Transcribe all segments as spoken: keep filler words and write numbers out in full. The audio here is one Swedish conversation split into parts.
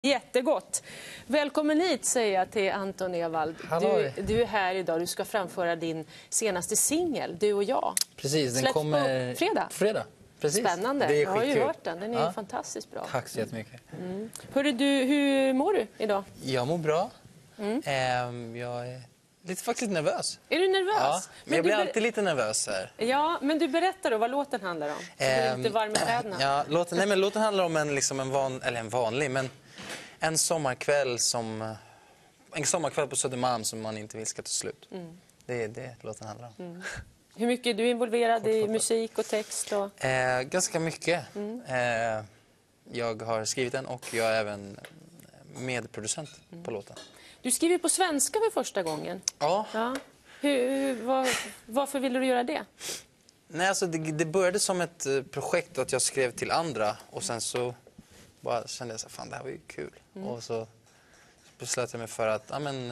Jättegott. Välkommen hit, säger jag till Anton Ewald. Du, du är här idag. Du ska framföra din senaste singel, Du och jag. Precis, den Släpps kommer på fredag. fredag. Precis. Spännande. Det är jag har ju skitkul. hört den. Den är ja. fantastiskt bra. Tack så jättemycket. Mm. Hörru, du, hur mår du idag? Jag mår bra. Mm. Ehm, jag är lite, faktiskt lite nervös. Är du nervös? Ja, men, men jag blir ber... alltid lite nervös här. Ja, men du berättar då vad låten handlar om. Så ehm, blir lite varm i kläderna. Ja, låten, nej, men låten handlar om en, liksom en, van, eller en vanlig, men en sommarkväll som... En sommarkväll på Södermalm som man inte vill ska ta slut. Mm. Det är det låten handlar om. Mm. Hur mycket är du involverad i musik och text? Och... Eh, ganska mycket. Mm. Eh, jag har skrivit den och jag är även medproducent mm. på låten. Du skriver på svenska för första gången. Ja. ja. Hur, var, varför ville du göra det? Nej, alltså det, det började som ett projekt att jag skrev till andra och sen så bara kände jag så fan, det här var ju kul. Mm. Och så beslöt jag mig för att ja, men,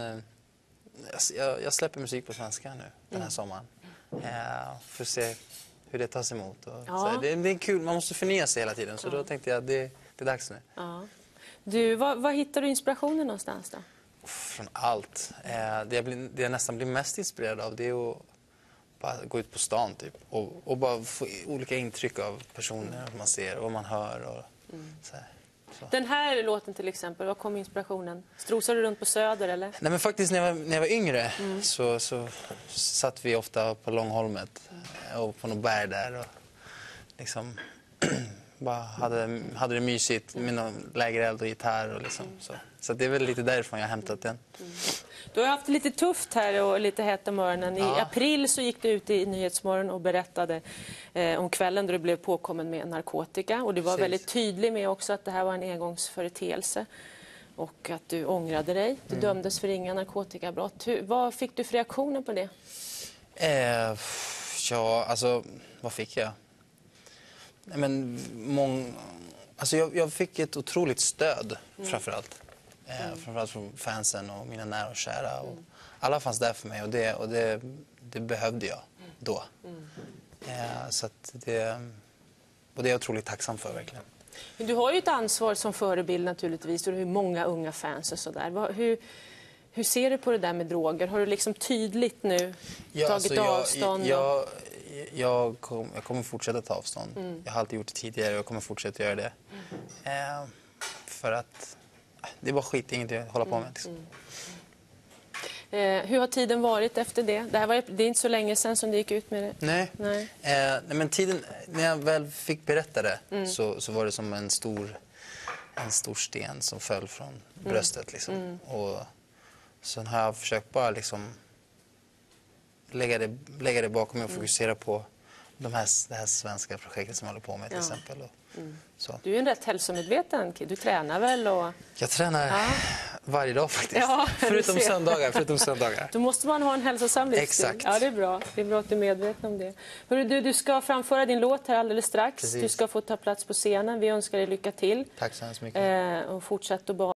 jag, jag släpper musik på svenska nu den här mm. sommaren. Ja, för att se hur det tas emot. Och ja. så, det, det är kul, man måste förnya sig hela tiden. Så ja. då tänkte jag att det, det är dags nu. Ja. Du, var, var hittar du inspirationen någonstans då? Från allt. Eh, det, jag blir, det jag nästan blir mest inspirerad av det är att bara gå ut på stan typ. Och, och bara få olika intryck av personer man ser och vad man hör. Och, mm. så här. Så. Den här låten till exempel, var kom inspirationen? Strosar du runt på Söder eller? Nej, men faktiskt när jag var, när jag var yngre mm. så, så satt vi ofta på Långholmet mm. och på något berg där och liksom bara hade, hade det mysigt med någon lägereld och gitarr och liksom mm. så. Så det är väl lite därifrån jag har hämtat den. Mm. Du har haft det lite tufft här och lite hett om öronen. I ja. april så gick du ut i Nyhetsmorgon och berättade eh, om kvällen då du blev påkommen med narkotika. Och du var Precis. väldigt tydlig med också att det här var en engångsföreteelse. Och att du ångrade dig. Du mm. dömdes för inga narkotikabrott. Hur, vad fick du för reaktioner på det? Eh, ja, alltså, vad fick jag? Nej, men mång... Alltså jag, jag fick ett otroligt stöd mm. framförallt. Eh, mm. Framförallt från fansen och mina nära och kära. Och mm. alla fanns där för mig och det, och det, det behövde jag då. Mm. Eh, så att det, och det är jag otroligt tacksam för verkligen. Men du har ju ett ansvar som förebild naturligtvis och du har många unga fans och sådär. Hur, hur ser du på det där med droger? Har du liksom tydligt nu ja, tagit alltså jag, avstånd? Jag, jag, jag, kom, jag kommer fortsätta ta avstånd. Mm. Jag har alltid gjort det tidigare och jag kommer fortsätta göra det. Mm. Eh, för att det är bara skit, inget att hålla på med. Liksom. Mm. Mm. Eh, hur har tiden varit efter det? Det, här var, det är inte så länge sedan som du gick ut med det. Nej, nej. Eh, nej men tiden, när jag väl fick berätta det mm. så, så var det som en stor, en stor sten som föll från mm. bröstet. Liksom. Mm. Och sen har jag försökt bara liksom lägga det, lägga det bakom mig och fokusera mm. på de här, det här svenska projektet som jag håller på med till ja. exempel. Och, mm. så. Du är en rätt hälsomedveten kid. Du tränar väl? Och... Jag tränar ja. varje dag faktiskt. Ja, förutom söndagar. Förutom söndagar. Då måste man ha en hälsosam livsstil. Exakt. Ja, det är bra. Det är bra att du är medveten om det. Hörru, du, du ska framföra din låt här alldeles strax. Precis. Du ska få ta plats på scenen. Vi önskar dig lycka till. Tack så hemskt mycket. Eh, och fortsätt att bara